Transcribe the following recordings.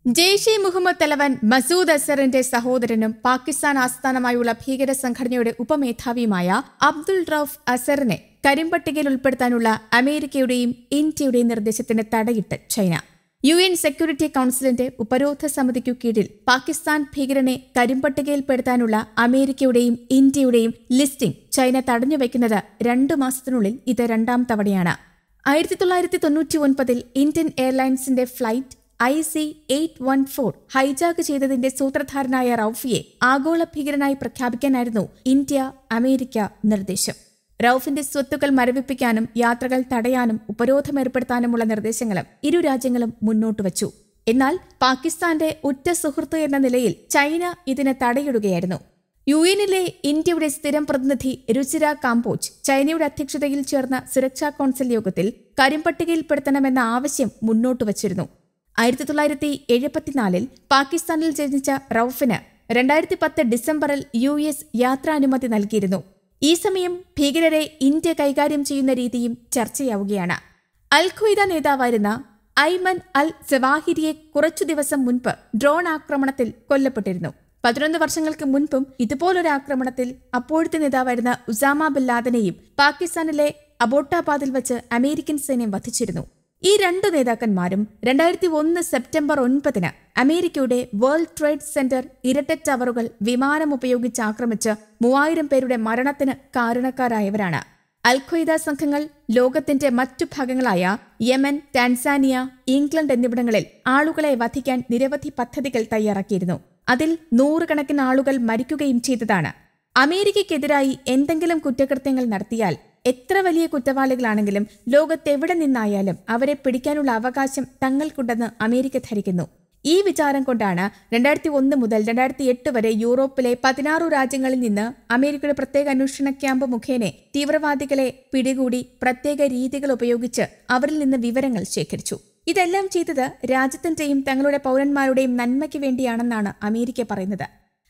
ജെയ്ഷ്-ഇ-മുഹമ്മദ് തലവൻ മസൂദ് അസറിന്റെ സഹോദരനും പാകിസ്ഥാൻ ആസ്ഥാനമായുള്ള ഭീകര സംഘടനയുടെ ഉപമേധാവിയുമായ അബ്ദുൾ റൌഫ് അസറിനെ കരിമ്പട്ടികയിൽ ഉൾപ്പെടുത്താനുള്ള അമേരിക്കയുടെയും ഇന്ത്യയുടെയും നിർദ്ദേശത്തിന് തടയിട്ട് ചൈന. UN സെക്യൂരിറ്റി കൌൺസിലിന്റെ ഉപരോധ സമിതിക്കു കീഴിൽ പാകിസ്ഥാൻ ഭീകരനെ കരിമ്പട്ടികയിൽപ്പെടുത്താനുള്ള അമേരിക്കയുടെയും ഇന്ത്യയുടെയും ലിസ്റ്റിംഗ് ചൈന തടഞ്ഞുവെക്കുന്നത് 2 മാസത്തിനുള്ളിൽ ഇത് 2ാം തവണയാണ്. 1999 ഇന്ത്യൻ എയർലൈൻസിന്റെ ഫ്ലൈറ്റ് IC-814 ഹൈജാക്ക് ചെയ്തതിന്റെ സൂത്രധാരനായ റൌഫിയെ ആഗോള ഭീകരനായി പ്രഖ്യാപിക്കാനായിരുന്നു ഇന്ത്യ അമേരിക്ക നിർദ്ദേശം. റൌഫിന്റെ സ്വത്തുക്കൾ മരവിപ്പിക്കാനും യാത്രകൾ തടയാനും ഉപരോധം ഏർപ്പെടുത്താനുമുള്ള നിർദ്ദേശങ്ങളും ഇരു രാജ്യങ്ങളും മുന്നോട്ട് വച്ചു. എന്നാൽ പാകിസ്ഥാന്റെ ഉറ്റ സുഹൃത്ത് എന്ന നിലയിൽ ചൈന ഇതിന് തടയിടുകയായിരുന്നു. UN-ലെ ഇന്ത്യയുടെ സ്ഥിരം പ്രതിനിധി രുചിര കാംബോജ് ചൈനയുടെ അധ്യക്ഷതയിൽ ചേർന്ന സുരക്ഷാ കൌൺസിൽ യോഗത്തിൽ കരിമ്പട്ടികയിൽപ്പെടുത്തണമെന്ന ആവശ്യം മുന്നോട്ട് വച്ചിരുന്നു. 1974 പാകിസ്ഥാനിൽ ജനിച്ച റൌഫിന് 2010 ഡിസംബറിൽ US യാത്രാനുമതി നൽകിയിരുന്നു. ഈ സമയം ഭീകരരെ ഇന്ത്യ കൈകാര്യം ചെയ്യുന്ന രീതിയും ചർച്ചയാവുകയാണ്. അൽ-ഖ്വയ്ദ നേതാവായിരുന്ന ഐമൻ അൽ സവാഹിരിയെ കുറച്ചു ദിവസം മുൻപ് ഡ്രോൺ ആക്രമണത്തിൽ കൊല്ലപ്പെട്ടിരുന്നു. 11 വർഷങ്ങൾക്ക് മുൻപും ഇതുപോലൊരു ആക്രമണത്തിൽ അപ്പോഴത്തെ നേതാവായിരുന്ന ഉസാമ ബിൻ ലാദനെയും പാകിസ്ഥാനിലെ അബോട്ടാബാദിൽ വച്ച് അമേരിക്കൻ സൈന്യം വധിച്ചിരുന്നു. ഈ 2 നേതാക്കന്മാരും 2001 സെപ്റ്റംബർ 9 അമേരിക്കയുടെ വേൾഡ് ട്രേഡ് സെന്റർ ഇരട്ട ടവറുകൾ വിമാനം ഉപയോഗിച്ച് ആക്രമിച്ച് 3000 പേരുടെ മരണത്തിന് കാരണക്കാരായവരാണ്. അൽ-ഖ്വയ്ദ സംഘങ്ങൾ ലോകത്തിന്റെ മറ്റു ഭാഗങ്ങളായ യമൻ, ടാൻസാനിയ, ഇംഗ്ലണ്ട് എന്നിവിടങ്ങളിൽ ആളുകളെ വധിക്കാൻ നിരവധി പദ്ധതികൾ തയ്യാറാക്കിയിരുന്നു. അതിൽ 100 കണക്കിന് ആളുകൾ മരിക്കുകയും ചെയ്തതാണ്. അമേരിക്കയ്ക്കെതിരായി എന്തെങ്കിലും കുറ്റകൃത്യങ്ങൾ നടത്തിയാൽ എത്ര വലിയ കുറ്റവാളികളാണെങ്കിലും ലോകത്തെവിടെ നിന്നായാലും അവരെ പിടിക്കാനുള്ള അവകാശം തങ്ങൾക്കുണ്ടെന്ന് അമേരിക്ക ധരിക്കുന്നു. ഈ വിചാരം കൊണ്ടാണ് 2001 മുതൽ 2008 വരെ യൂറോപ്പിലെ 16 രാജ്യങ്ങളിൽ നിന്ന് അമേരിക്കയുടെ പ്രത്യേക അന്വേഷണ ക്യാമ്പ് മുഖേന തീവ്രവാദികളെ പിടികൂടി പ്രത്യേക രീതികൾ ഉപയോഗിച്ച് അവരിൽ നിന്ന് വിവരങ്ങൾ ശേഖരിച്ചു. ഇതെല്ലാം ചെയ്തത് രാജ്യത്തിന്റെയും തങ്ങളുടെ പൗരന്മാരുടെയും നന്മയ്ക്ക് വേണ്ടിയാണെന്നാണ് അമേരിക്ക പറയുന്നത്.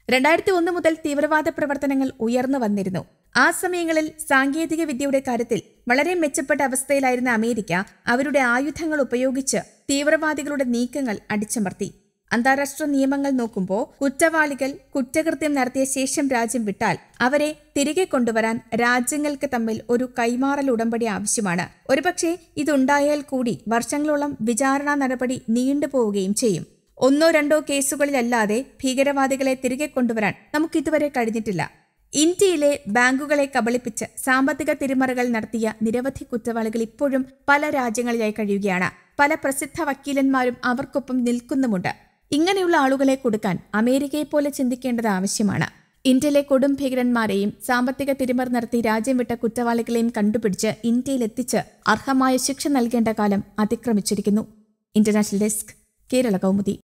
2001 മുതൽ തീവ്രവാദ പ്രവർത്തനങ്ങൾ ഉയർന്നു വന്നിരുന്നു. ആ സമയങ്ങളിൽ സാങ്കേതിക വിദ്യയുടെ കാര്യത്തിൽ വളരെ മെച്ചപ്പെട്ട അവസ്ഥയിലായിരുന്ന അമേരിക്ക അവരുടെ ആയുധങ്ങൾ ഉപയോഗിച്ച് തീവ്രവാദികളുടെ നീക്കങ്ങൾ അടിച്ചമർത്തി. അന്താരാഷ്ട്ര നിയമങ്ങൾ നോക്കുമ്പോൾ കുറ്റവാളികൾ കുറ്റകൃത്യം നടത്തിയ ശേഷം രാജ്യം വിട്ടാൽ അവരെ തിരികെ കൊണ്ടുവരാൻ രാജ്യങ്ങൾക്ക് തമ്മിൽ ഒരു കൈമാറൽ ഉടമ്പടി ആവശ്യമാണ്. ഒരുപക്ഷെ ഇതുണ്ടായാൽ കൂടി വർഷങ്ങളോളം വിചാരണാ നടപടി നീണ്ടുപോവുകയും ചെയ്യും. 1-2 കേസുകളിലല്ലാതെ ഭീകരവാദികളെ തിരികെ കൊണ്ടുവരാൻ നമുക്കിതുവരെ കഴിഞ്ഞിട്ടില്ല. ഇന്ത്യയിലെ ബാങ്കുകളെ കബളിപ്പിച്ച് സാമ്പത്തിക തിരിമറികൾ നടത്തിയ നിരവധി കുറ്റവാളികൾ ഇപ്പോഴും പല രാജ്യങ്ങളിലായി കഴിയുകയാണ്. പല പ്രസിദ്ധ വക്കീലന്മാരും അവർക്കൊപ്പം നിൽക്കുന്നുമുണ്ട്. ഇങ്ങനെയുള്ള ആളുകളെ കൊടുക്കാൻ അമേരിക്കയെപ്പോലെ ചിന്തിക്കേണ്ടത് ആവശ്യമാണ്. ഇന്ത്യയിലെ കൊടും ഭീകരന്മാരെയും സാമ്പത്തിക തിരിമറി നടത്തി രാജ്യം വിട്ട കുറ്റവാളികളെയും കണ്ടുപിടിച്ച് ഇന്ത്യയിലെത്തിച്ച് അർഹമായ ശിക്ഷ നൽകേണ്ട കാലം അതിക്രമിച്ചിരിക്കുന്നു. International desk, Kerala Kaumudi.